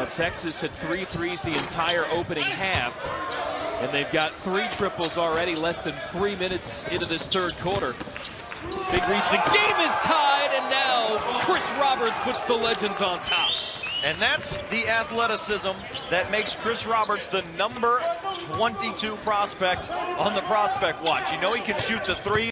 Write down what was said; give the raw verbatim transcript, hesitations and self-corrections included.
Texas had three threes the entire opening half, and they've got three triples already less than three minutes into this third quarter. Big reason the game is tied, and now Chris Roberts puts the Legends on top. And that's the athleticism that makes Chris Roberts the number twenty-two prospect on the prospect watch. You know he can shoot the three.